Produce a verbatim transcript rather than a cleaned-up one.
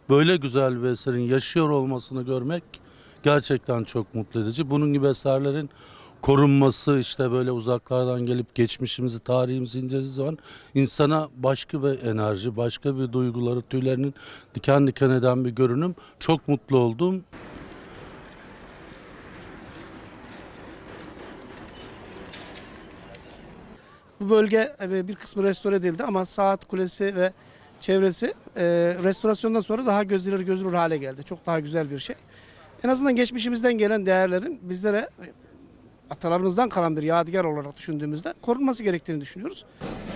böyle güzel bir eserin yaşıyor olmasını görmek gerçekten çok mutlu edici. Bunun gibi eserlerin korunması, işte böyle uzaklardan gelip geçmişimizi, tarihimizi incelediği zaman insana başka bir enerji, başka bir duyguları, tüylerinin diken diken eden bir görünüm. Çok mutlu oldum. Bu bölge e, bir kısmı restore edildi ama Saat Kulesi ve çevresi e, restorasyondan sonra daha gözler gözülür hale geldi. Çok daha güzel bir şey. En azından geçmişimizden gelen değerlerin bizlere e, atalarımızdan kalan bir yadigar olarak düşündüğümüzde korunması gerektiğini düşünüyoruz.